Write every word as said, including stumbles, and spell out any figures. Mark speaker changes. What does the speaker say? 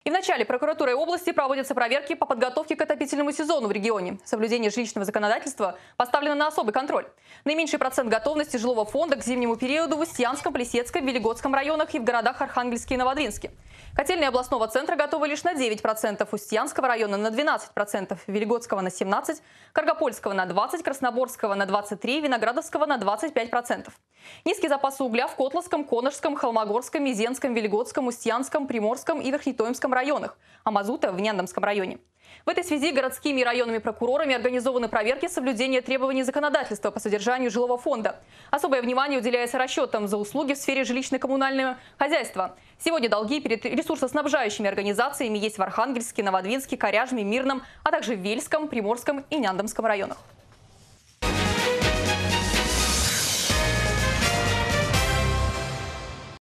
Speaker 1: И в начале прокуратурой области проводятся проверки по подготовке к отопительному сезону в регионе. Соблюдение жилищного законодательства поставлено на особый контроль. Наименьший процент готовности жилого фонда к зимнему периоду в Устьянском, Плесецком, Велигодском районах и в городах Архангельске и Новодвинске. Котельные областного центра готовы лишь на девять процентов, Устьянского района на двенадцать процентов, Велигодского на семнадцать процентов, Каргопольского на двадцать процентов, Красноборского на двадцать три процента, Виноградовского на двадцать пять процентов. Низкие запасы угля в Котловском, Коношском, Холмогорском, Мизенском, Велигодском, Устьянском, Приморском и Верхнетоимском районах, а мазута в Няндомском районе. В этой связи городскими и районными прокурорами организованы проверки соблюдения требований законодательства по содержанию жилого фонда. Особое внимание уделяется расчетам за услуги в сфере жилищно-коммунального хозяйства. Сегодня долги перед ресурсоснабжающими организациями есть в Архангельске, Новодвинске, Коряжме, Мирном, а также в Вельском, Приморском и Няндомском районах.